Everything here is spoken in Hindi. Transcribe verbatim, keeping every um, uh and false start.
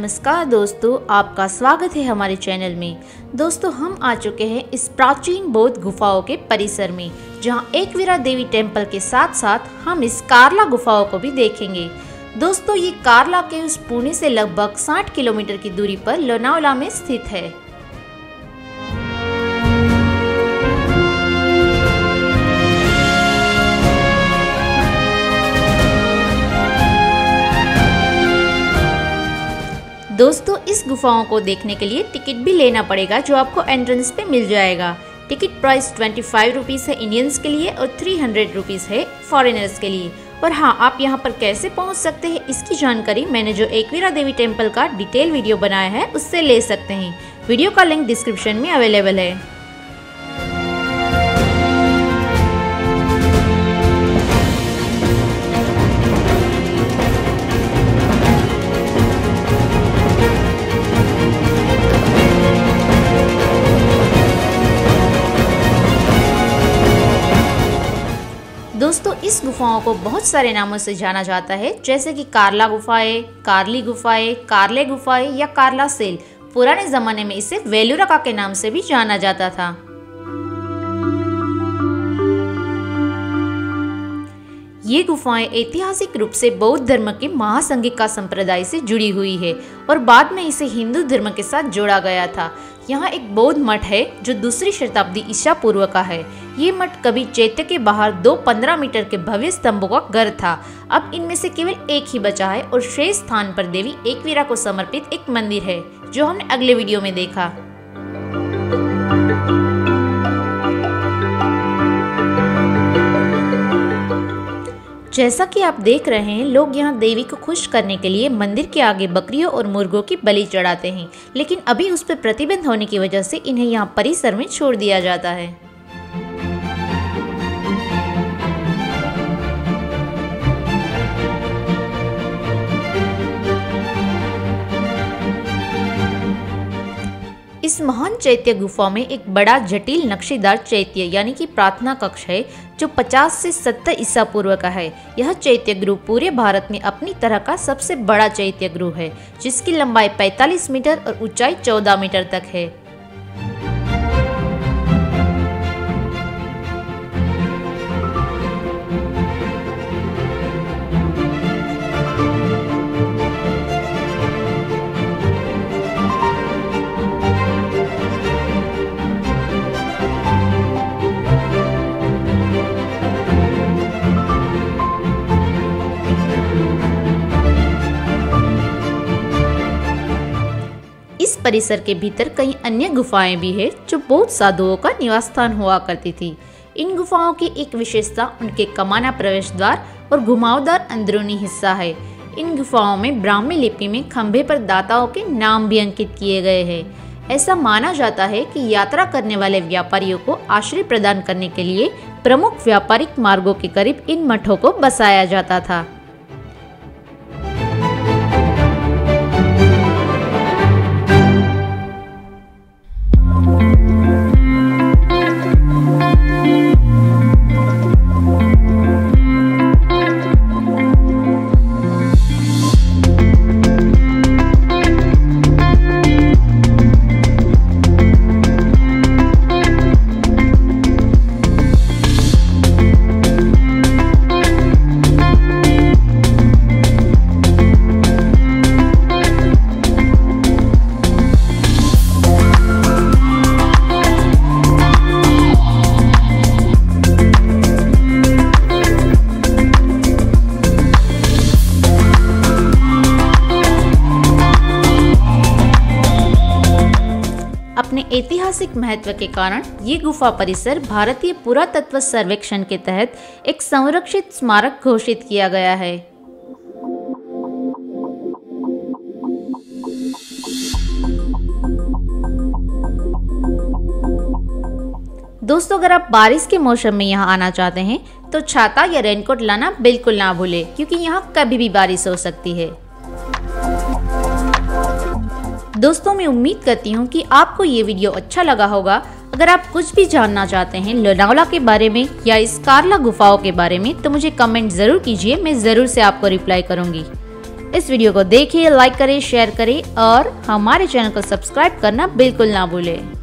नमस्कार दोस्तों, आपका स्वागत है हमारे चैनल में। दोस्तों हम आ चुके हैं इस प्राचीन बौद्ध गुफाओं के परिसर में, जहां एकवीरा देवी टेम्पल के साथ साथ हम इस कार्ला गुफाओं को भी देखेंगे। दोस्तों ये कार्ला के उस पुणे से लगभग साठ किलोमीटर की दूरी पर लोनावला में स्थित है। दोस्तों इस गुफाओं को देखने के लिए टिकट भी लेना पड़ेगा, जो आपको एंट्रेंस पे मिल जाएगा। Ticket price twenty five rupees है इंडियंस के लिए और थ्री हंड्रेड रुपीज़ है फॉरेनर्स के लिए। और हाँ, आप यहाँ पर कैसे पहुँच सकते हैं इसकी जानकारी मैंने जो एकवीरा देवी टेम्पल का डिटेल वीडियो बनाया है उससे ले सकते हैं। वीडियो का लिंक डिस्क्रिप्शन में अवेलेबल है। दोस्तों इस गुफाओं को बहुत सारे नामों से जाना जाता है, जैसे कि कार्ला गुफाएं, कार्ली गुफाएं, कार्ले गुफाएं या कार्ला सेल। पुराने जमाने में इसे वेलुरका के नाम से भी जाना जाता था। ये गुफाएं ऐतिहासिक रूप से बौद्ध धर्म के महासंघिका संप्रदाय से जुड़ी हुई है और बाद में इसे हिंदू धर्म के साथ जोड़ा गया था। यहाँ एक बौद्ध मठ है जो दूसरी शताब्दी ईसा पूर्व का है। ये मठ कभी चैत्य के बाहर दो पंद्रह मीटर के भव्य स्तंभों का घर था। अब इनमें से केवल एक ही बचा है और शेष स्थान पर देवी एकवीरा को समर्पित एक मंदिर है, जो हमने अगले वीडियो में देखा। जैसा कि आप देख रहे हैं, लोग यहाँ देवी को खुश करने के लिए मंदिर के आगे बकरियों और मुर्गों की बलि चढ़ाते हैं, लेकिन अभी उस पर प्रतिबंध होने की वजह से इन्हें यहाँ परिसर में छोड़ दिया जाता है। इस महान चैत्य गुफा में एक बड़ा जटिल नक्शेदार चैत्य यानी कि प्रार्थना कक्ष है, जो पचास से सत्तर ईसा पूर्व का है। यह चैत्य गृह पूरे भारत में अपनी तरह का सबसे बड़ा चैत्य गृह है, जिसकी लंबाई पैंतालीस मीटर और ऊंचाई चौदह मीटर तक है। इस परिसर के भीतर कई अन्य गुफाएं भी हैं, जो बौद्ध साधुओं का निवास स्थान हुआ करती थी। इन गुफाओं की एक विशेषता उनके कमाना प्रवेश द्वार और घुमावदार अंदरूनी हिस्सा है। इन गुफाओं में ब्राह्मी लिपि में खंभे पर दाताओं के नाम भी अंकित किए गए हैं। ऐसा माना जाता है कि यात्रा करने वाले व्यापारियों को आश्रय प्रदान करने के लिए प्रमुख व्यापारिक मार्गों के करीब इन मठों को बसाया जाता था। अपने ऐतिहासिक महत्व के कारण ये गुफा परिसर भारतीय पुरातत्व सर्वेक्षण के तहत एक संरक्षित स्मारक घोषित किया गया है। दोस्तों अगर आप बारिश के मौसम में यहाँ आना चाहते हैं तो छाता या रेनकोट लाना बिल्कुल ना भूलें, क्योंकि यहाँ कभी भी बारिश हो सकती है। दोस्तों मैं उम्मीद करती हूँ कि आपको ये वीडियो अच्छा लगा होगा। अगर आप कुछ भी जानना चाहते हैं लोनावला के बारे में या इस कार्ला गुफाओं के बारे में तो मुझे कमेंट जरूर कीजिए, मैं जरूर से आपको रिप्लाई करूंगी। इस वीडियो को देखिए, लाइक करें, शेयर करें और हमारे चैनल को सब्सक्राइब करना बिल्कुल ना भूलें।